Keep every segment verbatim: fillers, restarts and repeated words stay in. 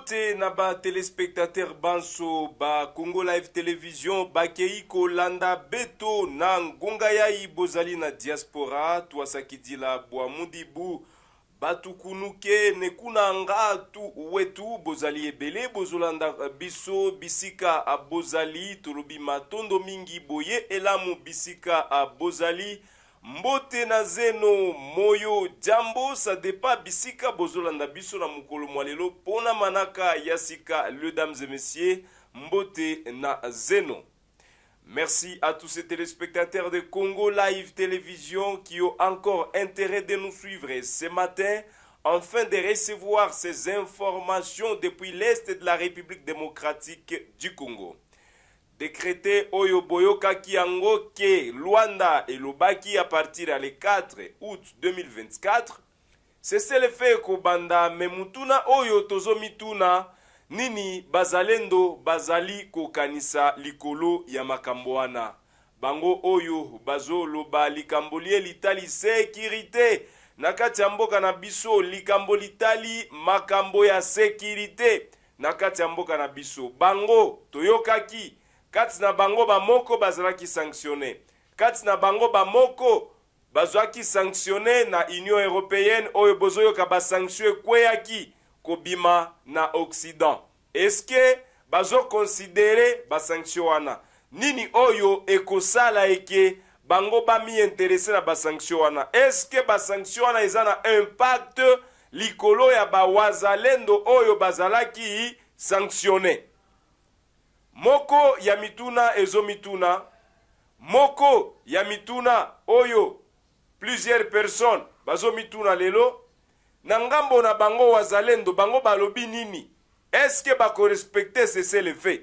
Mbote na ba téléspectateur banso ba Congo Live Télévision bakei kolanda beto na ngonga yai bozali na diaspora twasakidila bwa mudibu batukunuke nekuna ngatu wetu bozali ebele bozolanda biso bisika a bozali tolobi matondo mingi boye elamu bisika a bozali mbote na zeno moyo jambo ça dépa bisika bozolanda biso na mukolo mwalelo pona manaka yasika le dames et messieurs mbote na zeno. Merci à tous ces téléspectateurs de Congo Live Télévision qui ont encore intérêt de nous suivre ce matin afin de recevoir ces informations depuis l'Est de la République démocratique du Congo. Décrété Oyo Boyoka Kiango ke Luanda et Lobaki à partir du quatre août deux mille vingt-quatre. C'est le fait que Banda Memutuna Oyo Tozo Mituna Nini Bazalendo Bazali Kokanisa Likolo Yamakamboana. Bango Oyo Bazo Loba Likambolie Litali Sécurité. Nakati Amboka na biso Likambo Litali Makambo ya Sécurité. Nakati Amboka na biso Bango Toyokaki. Kati na bango ba moko bazalaki sanctionné. Kati na bango ba moko bazwaki sanctionné na Union Européenne oyo bozoyo ka ba sanction kweyaki kobima na Occident. Est-ce que bazo considérer ba sanction wana nini oyo ekosala eke bango ba mi intéressé na ba sanction wana? Est-ce que ba sanction wana ezana impact likolo ya ba wazalendo oyo bazalaki sanctionné? Moko ya mituna ezo mituna, moko ya mituna oyo plusieurs personnes bazo mituna lelo, nangambo na bango wazalendo bango balobi nini? Est-ce que bako respecter cessez le fait?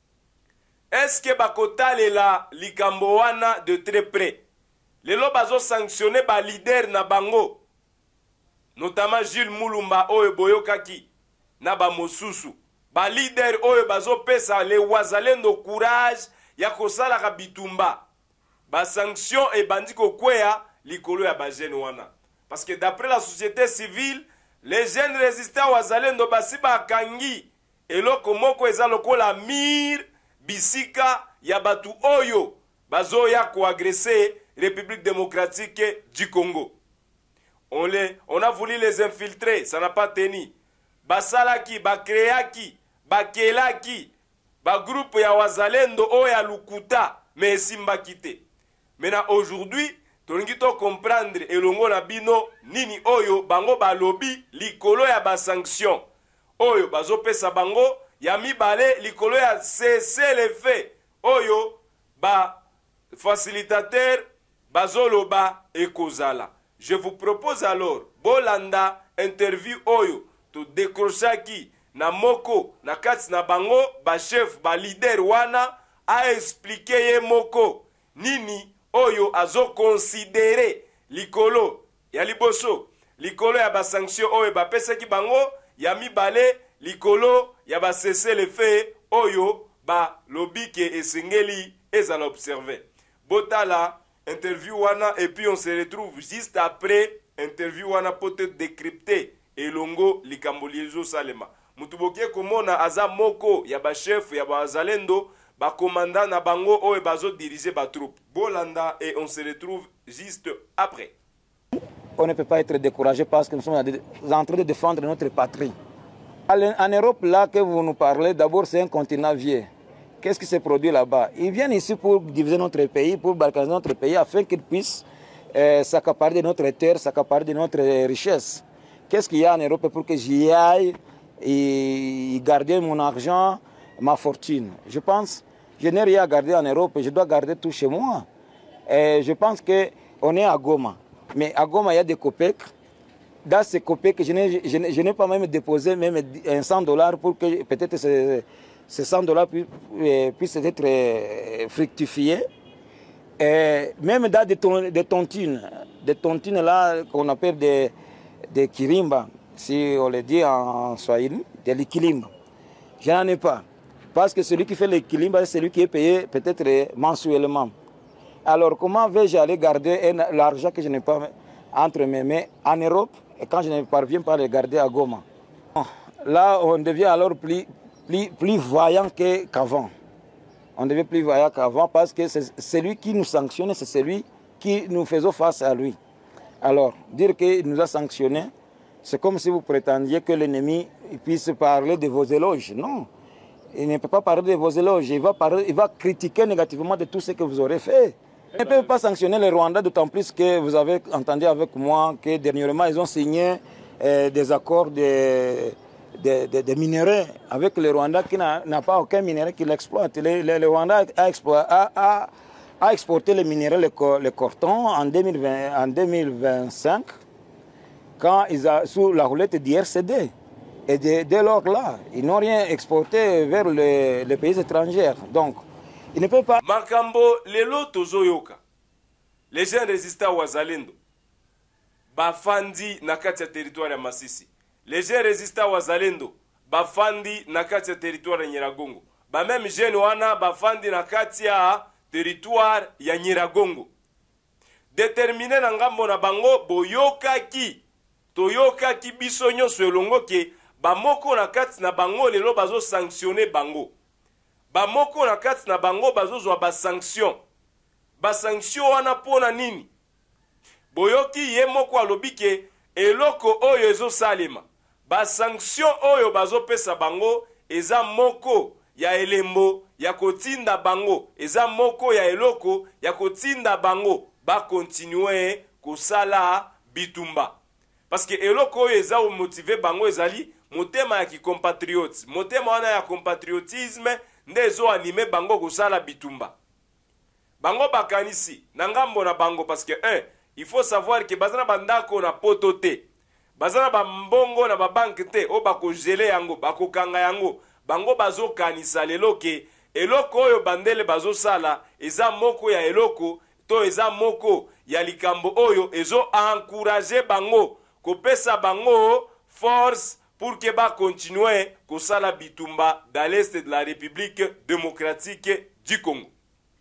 Est-ce que bako talela likambo wana de très près? Lelo bazo sanctionner ba leader na bango, notamment Jules Mulumba oyo boyokaki na ba mosusu. Ba leader oyo bazo pesa le wazalendo courage ya kosala ka bitumba. Ba sanction e bandiko kwea likolo ya ba jeune wana. Parce que d'après la société civile, les jeunes résistants wazalendo basi ba kangi eloko moko eza lokola mir bisika ya batu oyo bazo ya ko agresser République démocratique du Congo. On les on a voulu les infiltrer, ça n'a pas tenu. Basalaki, bakreaki, bakelaki, ba groupe ya wazalendo o ya lukuta, mais simba kite. Maintenant aujourd'hui, tolingi to comprendre elongo na bino nini oyo bango balobi likolo ya ba sanction. Oyo bazo pesa bango ya mibale likolo ya cesser les faits. Oyo ba facilitateur bazoloba ekozala. Je vous propose alors bolanda interview oyo to décrochaki na moko na kati na bango ba chef ba leader wana a expliqué ye moko nini oyo azo considérer likolo ya liboso likolo ya ba sanction oyo ba pesaki bango ya mibale likolo ya ba cesser le fait oyo ba lobike esengeli ezala observer. Botala interview wana et puis on se retrouve juste après interview wana pour te décrypter elongo likambolizo salema. Mutubokie komona aza moko ya ba chef ya ba zalendo ba commandant na bango oyo bazo diriger ba troupe. Bolanda et on se retrouve juste après. On ne peut pas être découragé parce que nous sommes en train de défendre notre patrie. En Europe, là que vous nous parlez, d'abord c'est un continent vieux. Qu'est-ce qui se produit là-bas? Ils viennent ici pour diviser notre pays, pour balkaniser notre pays, afin qu'ils puissent euh, s'accaparer de notre terre, s'accaparer de notre richesse. Qu'est-ce qu'il y a en Europe pour que j'y aille et garder mon argent, ma fortune? Je pense, je n'ai rien à garder en Europe, je dois garder tout chez moi. Et je pense qu'on est à Goma. Mais à Goma, il y a des copèques. Dans ces copèques, je n'ai pas même déposé même cent dollars pour que peut-être ces, ces cent dollars puissent être fructifiés. Et même dans des, ton, des tontines, des tontines là qu'on appelle des, des kirimba, si on le dit en swahili, des likilimba. Je n'en ai pas. Parce que celui qui fait les kilimba, c'est celui qui est payé peut-être mensuellement. Alors comment vais-je aller garder l'argent que je n'ai pas entre mes mains en Europe et quand je ne parviens pas à le garder à Goma? là, on devient alors plus, plus, plus voyant qu'avant. On devient plus voyant qu'avant parce que c'est celui qui nous sanctionne, c'est celui qui nous faisait face à lui. Alors, dire qu'il nous a sanctionnés, c'est comme si vous prétendiez que l'ennemi puisse parler de vos éloges. Non, il ne peut pas parler de vos éloges. Il va, parler, il va critiquer négativement de tout ce que vous aurez fait. Il ne peut pas sanctionner les Rwandais, d'autant plus que vous avez entendu avec moi que dernièrement, ils ont signé euh, des accords de, de, de, de minerais avec le Rwanda qui n'a pas aucun minerai qui l'exploite. Le, le, le Rwanda a, a, a, a exporté les minéraux, le, le coton, en, deux mille vingt, en deux mille vingt-cinq, quand ils ont, sous la roulette d'I R C D. Et dès de lors là, ils n'ont rien exporté vers les, les pays étrangers. Donc, il ne peut pas... Makambo, lelo tozoyoka. Les gens résistants wazalendo. Bafandi nakati ya territoire ya Masisi. Les gens résistants wazalendo. Bafandi nakati ya territoire ya Nyiragongo. Ba même jeune wana bafandi nakati ya territoire ya Nyiragongo. Déterminé na ngambo na bango boyoka ki. Toyoka ki biso nyonso elongo ke bamoko nakati na bango lelo bazo sanctionner bango. Bamoko na kati na bango bazozwa ba sanction. Ba sanction wana pona nini? Boyoki ye moko alobi ke eloko oyo ezo salema. Ba sanction oyo bazopesa bango eza moko ya elembo ya kotinda bango. Eza moko ya eloko ya kotinda bango ba continuer kosala bitumba. Parce que eloko oyo eza o motiver bango ezali motema ya ki compatriotes. Motema wana ya compatriotisme ndezo anime bango kosala bitumba. Bango bakanisi na ngambo na bango parce que un, il faut savoir que bazana bandako na poto te. Bazana bambongo na babanke te o bako gele yango, bako kanga yango. Bango bazo kanisa lelo ke eloko oyo bandele bazo sala eza moko ya eloko to eza moko ya likambo oyo ezo encourager bango kopesa bango force pour que ba continue kosala bitumba dans l'est de la République démocratique du Congo.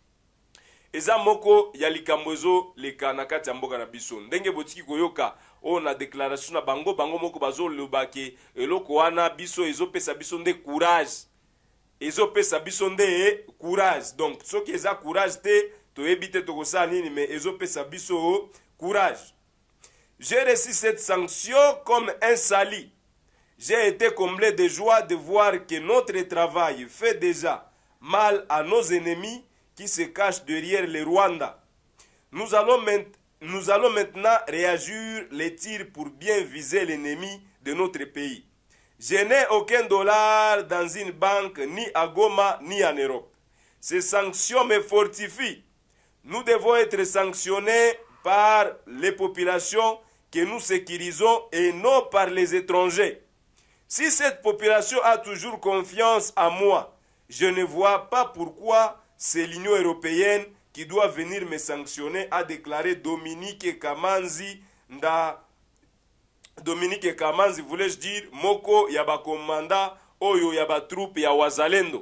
Eza moko ya likambo ezo leka na kati ya mboka na biso. Ndenge botiki koyoka o na déclaration na bango bango moko bazo lobake eloko wana biso ezo pesa biso nde courage. Ezo pesa biso nde courage. Donc soki eza courage te to ebite to kosala nini mais ezo pesa biso courage. J'ai reçu cette sanction comme un sali. J'ai été comblé de joie de voir que notre travail fait déjà mal à nos ennemis qui se cachent derrière le Rwanda. Nous allons, nous allons maintenant réagir les tirs pour bien viser l'ennemi de notre pays. Je n'ai aucun dollar dans une banque, ni à Goma, ni en Europe. Ces sanctions me fortifient. Nous devons être sanctionnés par les populations que nous sécurisons et non par les étrangers. Si cette population a toujours confiance en moi, je ne vois pas pourquoi c'est l'Union européenne qui doit venir me sanctionner, a déclaré Dominique Kamanzi. Nda Dominique Kamanzi, voulais-je dire, Moko Yaba Komanda, Oyo Yaba Troupe ya Wazalendo.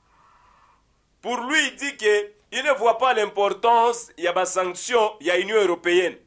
Pour lui, il dit qu'il ne voit pas l'importance Yaba sanction ya l'Union européenne.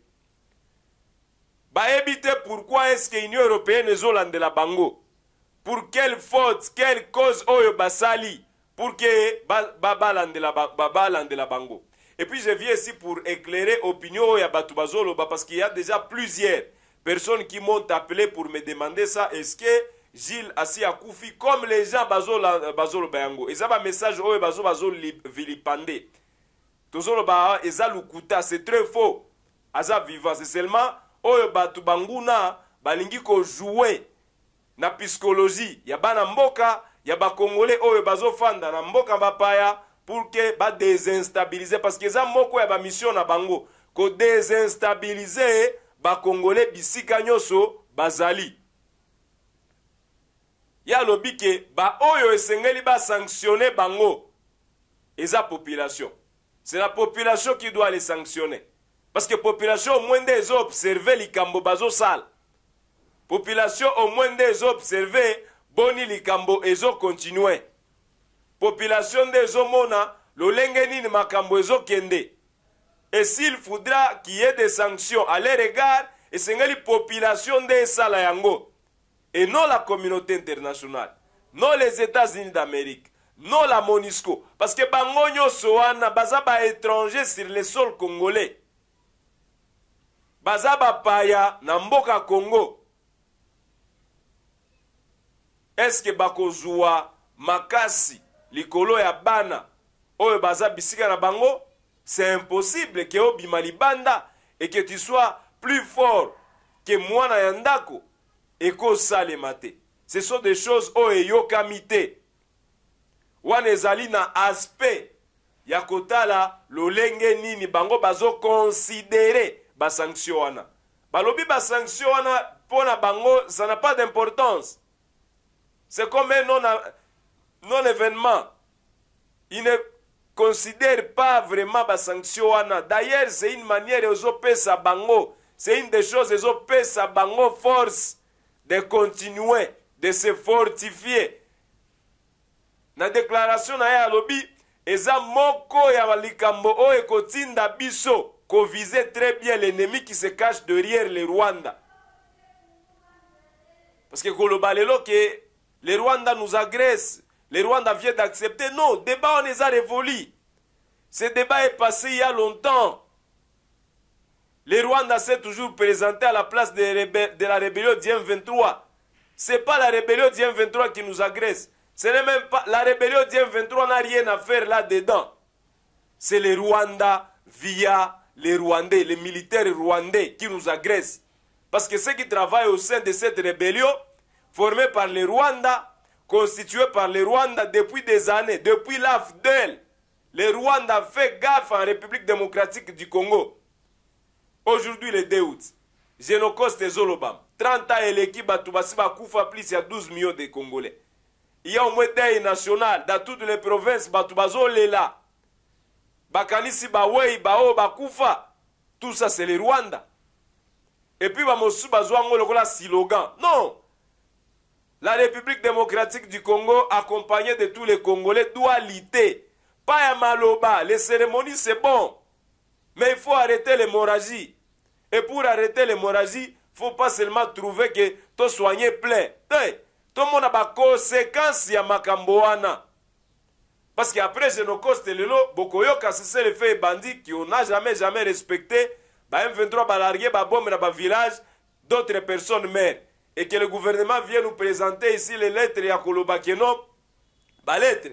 Bah éviter pourquoi est-ce que l'Union européenne est Zolande la Bango? Pour quelle faute, quelle cause oyo basali pour que babalande la babalande la bango. Et puis je viens ici pour éclairer l'opinion ya batu bazolo parce qu'il y a déjà plusieurs personnes qui m'ont appelé pour me demander ça. Est-ce que Gilles Assi Akoufi comme les gens bazolo bazolo bango. Ils ont un message oyo bazolo bazolo vilipande. Tozolo ba ezalukuta, c'est très faux. Aza vivant, c'est seulement oyo batu banguna balingi ko jouer na psychologie ya bana mboka ya ba congolais oyo bazofanda na mboka bapaya pour que ba désinstabiliser parce que za moko ya ba mission na bango ko désinstabiliser ba congolais bisika nyoso bazali ya lobike ba oyo esengeli ba sanctionner bango eza population. C'est la population qui doit les sanctionner parce que population au moins des observer likambo bazo sal. Population au moins des observer boni likambo ezo continue. Population des homona lolenge nini makambo ezo kende. Et s'il faudra qu'il y ait des sanctions à leur égard, et c'est une population de sala yango. et non la communauté internationale, non les États-Unis d'Amérique, non la MONUSCO. Parce que bango nyonso wana baza ba étranger sur le sol congolais. Baza ba paya na mboka Congo. Est-ce que bakozua makasi likolo ya bana oyo baza bisika na bango? C'est impossible que obima libanda et que tu sois plus fort que mwana ya ndako et ko salema te. Ce sont des choses oyo eyokami te. Wana ezali na aspect ya kotala lolenge nini bango bazo considérer ba sanction wana. Balobi ba sanction wana pona bango ça n'a pas d'importance. C'est comme un non, non événement. Il ne considère pas vraiment la sanction. D'ailleurs, c'est une manière de sa bango. C'est une des choses de sa bango force de continuer, de se fortifier. La déclaration na ya lobby, eza moko ya likambo o ekotinda biso ko viser très bien l'ennemi qui se cache derrière le Rwanda. Parce que globalement que les Rwandais nous agressent. Les Rwandais viennent d'accepter. Non, le débat on les a révolus. Ce débat est passé il y a longtemps. Les Rwandais s'est toujours présenté à la place de, de la rébellion du M vingt-trois. Ce n'est pas la rébellion du M vingt-trois qui nous agresse. Ce n'est même pas la rébellion du M vingt-trois n'a rien à faire là-dedans. C'est les Rwandais via les Rwandais, les militaires rwandais qui nous agressent. Parce que ceux qui travaillent au sein de cette rébellion, formé par les Rwandais, constitué par les Rwandais depuis des années, depuis l'A F D L. Les Rwandais ont fait gaffe en République démocratique du Congo. Aujourd'hui, le deux août, Génocoste et Zolobam, trente ans et l'équipe Batubasi Bakoufa, plus il y a douze millions de Congolais. Il y a au moins deuil national dans toutes les provinces, Batubazo Lela, Bakanisi Bawei, Bao, Bakoufa. Tout ça, c'est les Rwandais. Et puis, Bamosu Bazouango, le slogan. Non! La République démocratique du Congo, accompagnée de tous les Congolais, doit lutter. Pas à Maloba, les cérémonies c'est bon. Mais il faut arrêter l'hémorragie. Et pour arrêter l'hémorragie, il ne faut pas seulement trouver que tu soignes plein. Tout le monde a des conséquences à Makamboana. Parce qu'après Génocoste et Lelo, Bokoyoka, c'est le fait bandits qui n'a jamais, jamais respecté. Bah, M vingt-trois va larguer, bah, bombe dans le village, d'autres personnes meurent. Et que le gouvernement vient nous présenter ici les lettres ya Koloba Keno, bah lettres.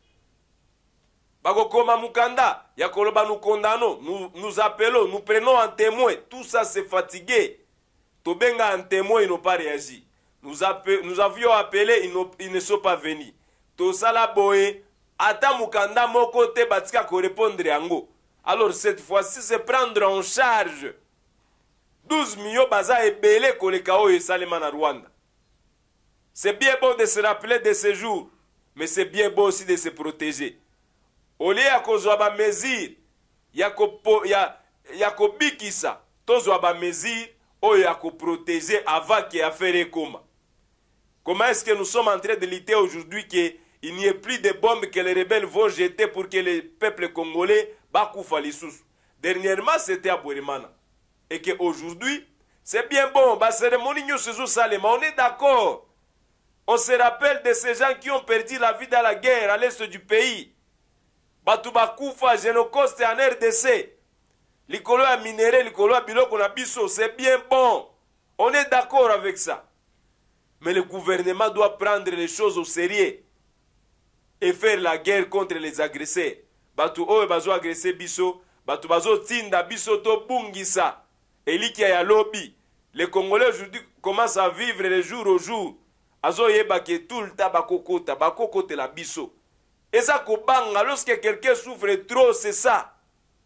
Bagokoma Mukanda, ya Koloba nous condamnons, nous, nous appelons, nous prenons en témoin. Tout ça c'est fatigué. Tobenga en témoin, ils n'ont pas réagi. Nous, appel, nous avions appelé, ils, ils ne sont pas venus. Tosala boé, ata Mukanda mon côté batika ko répondre yango. Alors cette fois-ci c'est prendre en charge douze millions baza et belé kolekao et salema na Rwanda. C'est bien bon de se rappeler de ces jours, mais c'est bien bon aussi de se protéger. Au lieu ya kozwa ba mesure, ya ko ya ya ko bikisa, tozwa ba mesure o ya ko protéger avant que affaire koma. Comment est-ce que nous sommes en train de lutter aujourd'hui que il n'y ait plus de bombes que les rebelles vont jeter pour que le peuple congolais bakoufa lissus. Dernièrement, c'était à Bourimana. Et qu'aujourd'hui, c'est bien bon, bah, cérémonie on est d'accord. On se rappelle de ces gens qui ont perdu la vie dans la guerre à l'est du pays. Batouba Koufa, Génocoste en R D C. L'icolo a minéré, l'icolo a biloko na biso, c'est bien bon. On est d'accord avec ça. Mais le gouvernement doit prendre les choses au sérieux et faire la guerre contre les agresseurs. Batou oe bazo agressé biso, batou bazo tinda biso to bungisa. Et li qui a lobby. Les Congolais aujourd'hui commencent à vivre les jours au jour. Azo yeba ke tout le temps bakokota, bakokote la biso. Et ça kobanga lorsque quelqu'un souffre trop, c'est ça.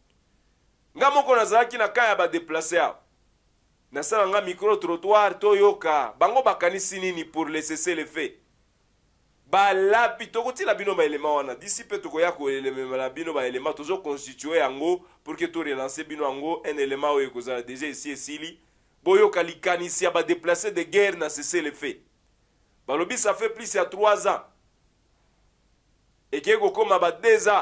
Nga moko nazalaki na kaya ba déplacer. Na sala nga micro trottoir to yoka, bango bakanisi nini pour les cesser les faits. Ba la pitokoti la bino ba élément wana. D'ici peut to koya ko élément la bino ba élément toujours constitué yango pour que to relancer bino yango un élément o ekozala déjà ici ici. Boyo kalikanisi ba déplacer de guerre na cesser les faits. Balobi ça fait plus de trois ans. Et que comme ba deux ans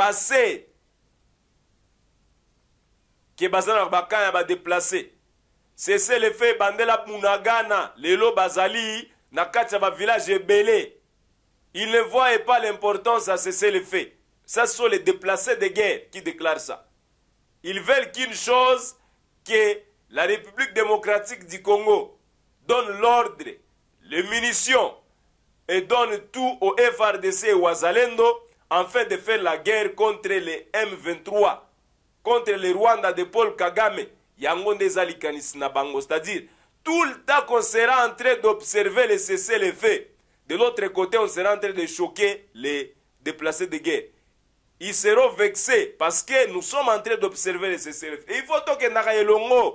passé que bazana ba kan ba déplacer. cessez le feu bandela Bunagana lelo bazali na kati ya ba village ebele. Ils ne voient pas l'importance à cesser le feu. Ça sont les déplacés de guerre qui déclarent ça. Ils veulent qu'une chose, que la République démocratique du Congo donne l'ordre, les munitions et donne tout au F R D C et au Wazalendo afin de faire la guerre contre les M vingt-trois, contre les Rwanda de Paul Kagame. C'est-à-dire, tout le temps qu'on sera en train d'observer les cessez-le-feu, de l'autre côté, on sera en train de choquer les déplacés de guerre. Ils seront vexés parce que nous sommes en train d'observer les cessez-le-feu. Il faut que nous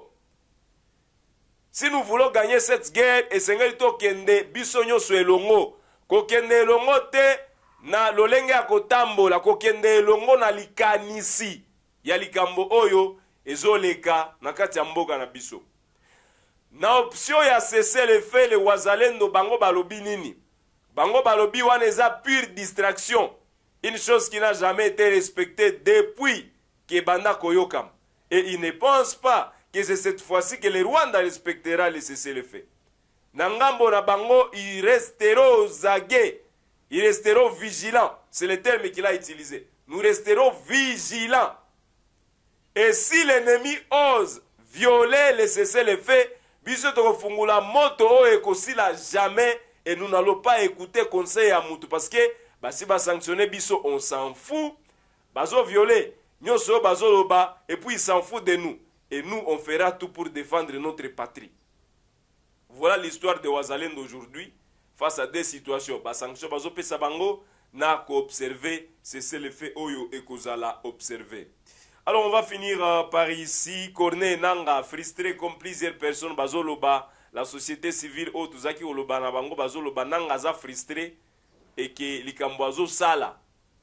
si nous voulons gagner cette guerre, et Seigneur Tokende, Bisonyo Suelongo, Kokende Longo te na lolenge ya kotambola, Kokende Longo na likanisi, ya likambo oyo, ezoleka na kati ya mboka na biso. Na option ya cessez-le-feu, le Wazalendo bango balobi nini? Bango balobi wana eza pure distraction. Une chose qui n'a jamais été respectée depuis que Banda Koyokam. Et ils ne pensent pas que c'est cette fois-ci que le Rwanda respectera le cessez-le-feu. Nangambo na bango, ils resteront zagués, ils resteront vigilants. C'est le terme qu'il a utilisé. Nous resterons vigilants. Et si l'ennemi ose violer le cessez-le-feu, biso tokofungula moto o ekosila jamais et nous n'allons pas écouter conseil à mutu parce que bah, si ba sanctionner biso on s'en fout, bazo violer, nyoso bazo loba et puis ils s'en foutent de nous. Et nous, on fera tout pour défendre notre patrie. Voilà l'histoire de Wazalendo aujourd'hui face à des situations. Ba sanction bazo pesa bango na ko observer, c'est le fait oyo et kozala observer. Alors on va finir euh, par ici. Corneille Nanga frustré comme plusieurs personnes bazo loba la société civile o tuzaki oloba na bango bazo loba nanga za frustré et que likambo azo sala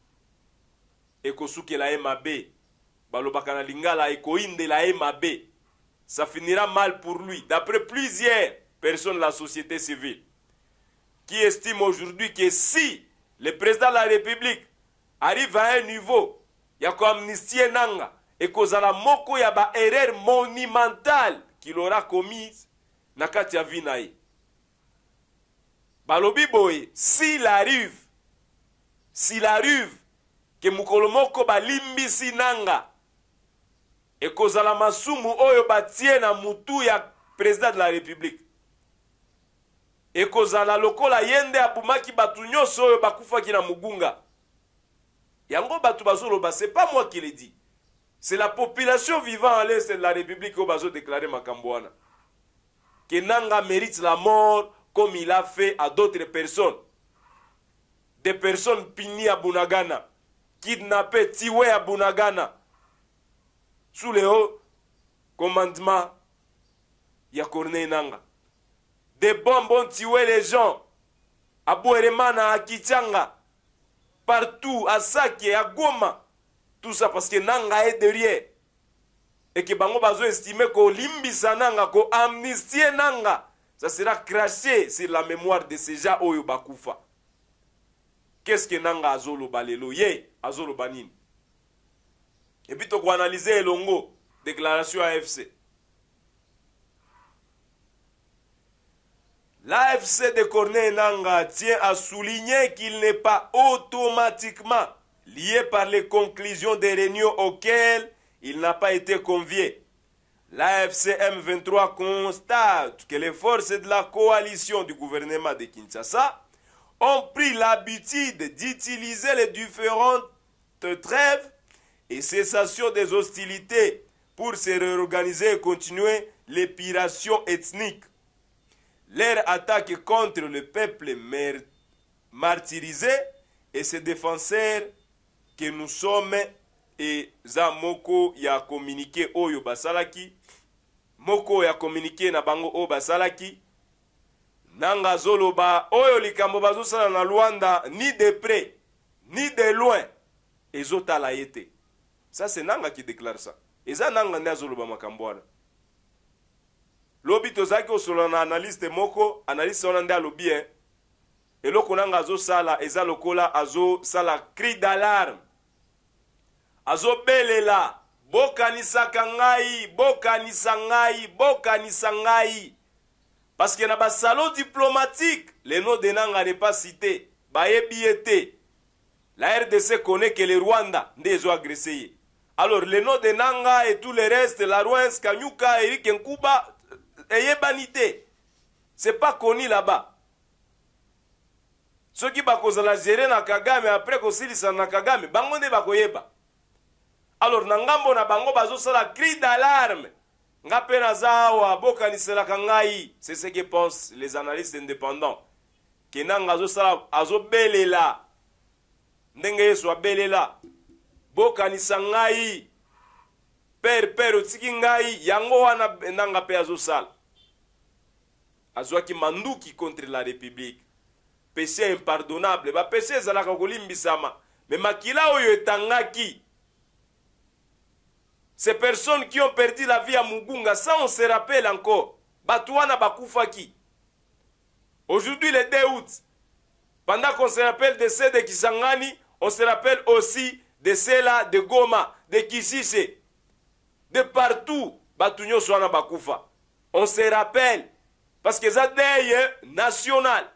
et kosuke la M A B. Balobakana lingala ekoinde la M A B. Ça finira mal pour lui. D'après plusieurs personnes de la société civile qui estiment aujourd'hui que si le président de la République arrive à un niveau, il y a comme amnistie nanga et kozala moko ya ba erreur monumentale qu'il aura commise na kati ya vinae. Balobi boy, s'il arrive, s'il arrive que mukolo moko balimbisi nanga et kozala masumu oyo batie na mutu ya président de la République. Et kozala lokola yende abumaki batu nyoso oyo bakufaki na mugunga. Yango batu bazoloba, c'est pas moi qui le dis. C'est la population vivant à l'est de la République qui bazo déclaré Makambouana. Que Nanga mérite la mort comme il a fait à d'autres personnes. Des personnes pinies à Bunagana, kidnappées, tuées à Bunagana. Sous le haut commandement, il y a Corneille Nanga. Des bombes ont tué les gens. À Boueremana, à Kichanga, partout, à Sake, à Goma. Tout ça parce que Nanga est derrière. Et que Bango Bazo estime que Limbisa Nanga, que amnistie Nanga, ça sera craché sur la mémoire de ces gens Oyo Bakufa. Qu'est-ce que Nanga Azolo Balelo? Ye, Azolo Banin. Et puis, tu vas analyser Elongo, déclaration A F C. L'A F C de Corneille Nanga tient à souligner qu'il n'est pas automatiquement lié par les conclusions des réunions auxquelles il n'a pas été convié. L'A F C M vingt-trois constate que les forces de la coalition du gouvernement de Kinshasa ont pris l'habitude d'utiliser les différentes trêves et cessation des hostilités pour se réorganiser et continuer l'épuration ethnique. Leur attaque contre le peuple martyrisé et ses défenseurs que nous sommes et za moko ya communiqué oyo basalaki moko ya communiqué na bango o basalaki nanga zoloba oyo likambo bazosala na Luanda ni de près ni de loin ezotala yete. Ça c'est Nanga qui déclare ça. Et ça Nanga ne azoloba makambo wana. Lobi tozaki osolo na analyste moko, analyste wana nde alobi hein. Eloko Nanga azo sala eza lokola azo sala cri d'alarme. Azo belela bokanisaka ngai, bokanisa ngai, bokanisa ngai. Parce qu'il y a un salon diplomatique, le nom de Nanga n'est pas cité. Bayebiete. La R D C connaît que le Rwanda n'est pas agressé. Alors, le nom de Nanga et tout le reste, la Rwanda, Kanyuka, Eric Nkuba, ayez banité. C'est pas connu là-bas. Ceux qui bakosent la gérer na Kagame, après qu'on s'il na Kagame, bango ne bakoyeba. Alors, Nangambo na bango bazo sa la cri d'alarme. Ngape na zawa, boka ni sela kangai. C'est ce que pensent les analystes indépendants. Que Nanga zo sa azo belela. Ndenge yesu a belela. Boka ni sangai. Per per otiki ngai. Yango wana Nanga pe azo sala. Azo ki manduki contre la République. Péché impardonnable. Ba péché zalaka kolimbisama. Mais makila oyo etangaki. Ces personnes qui ont perdu la vie à Mugunga, ça on se rappelle encore. Batouana Bakoufaki. Aujourd'hui le deux août, pendant qu'on se rappelle de ceux de Kisangani, on se rappelle aussi de ceux-là de Goma, de Kisise, de partout. Batounyo Soana Bakoufa. On se rappelle parce que ça c'est national.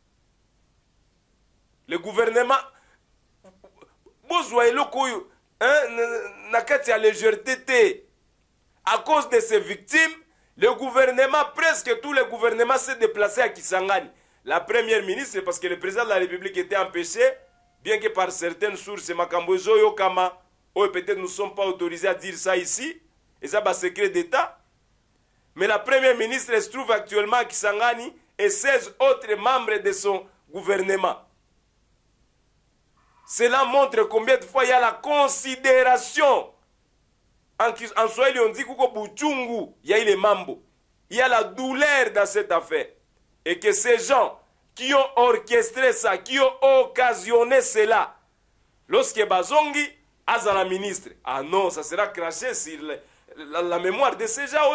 Le gouvernement, besoin le koyo. N'a qu'à légèreté. À cause de ces victimes, le gouvernement, presque tout le gouvernement s'est déplacé à Kisangani. La première ministre, parce que le président de la République était empêché, bien que par certaines sources, Makambozo Yokama, peut-être nous ne sommes pas autorisés à dire ça ici, et ça c'est un secret d'État. Mais la première ministre se trouve actuellement à Kisangani et seize autres membres de son gouvernement. Cela montre combien de fois il y a la considération. En, en Swahili, on dit qu'il y a les mambo. Il y a la douleur dans cette affaire. Et que ces gens qui ont orchestré ça, qui ont occasionné cela, lorsque Bazongi a la ministre, ah non, ça sera craché sur la, la, la mémoire de ces gens.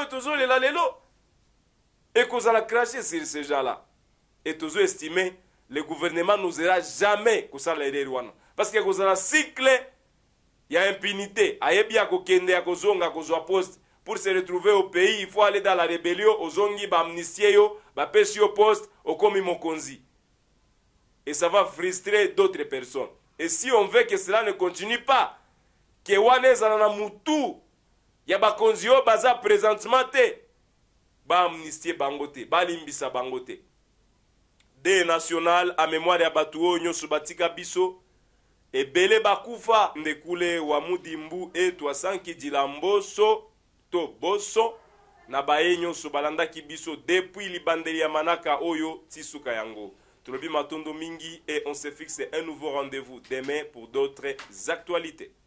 Et qu'on a craché sur ces gens-là. Et tous estimé, le gouvernement nous aura jamais que ça les Rwanda. Parce que dans un cycle, il y a impunité. Pour se retrouver au pays, il faut aller dans la rébellion, aux zongi, amnistier, pêcher au poste, au komi mokonzi. Et ça va frustrer d'autres personnes. Et si on veut que cela ne continue pas, que wane zana mutu, ya ba konzio baza présentement te, ba amnistier bangote, ba limbisa bangote. Des national à mémoire ya batuo nyoso batika biso. Et Bele Bakoufa, Ndekule Wamudimbu et Toasanki Dilamboso, To Boso, Nabaye Nyoso Balanda Kibiso, depuis Libandeli Manaka Oyo, Tisuka Yango. Trobi Matondo Mingi, et on se fixe un nouveau rendez-vous demain pour d'autres actualités.